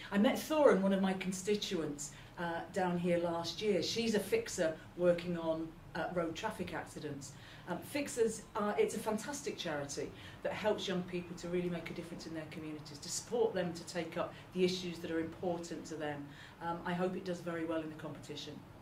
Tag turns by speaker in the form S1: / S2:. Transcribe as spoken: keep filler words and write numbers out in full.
S1: I met Thorin, one of my constituents, uh, down here last year. She's a fixer working on uh, road traffic accidents. Um, Fixers, are, it's a fantastic charity that helps young people to really make a difference in their communities, to support them to take up the issues that are important to them. Um, I hope it does very well in the competition.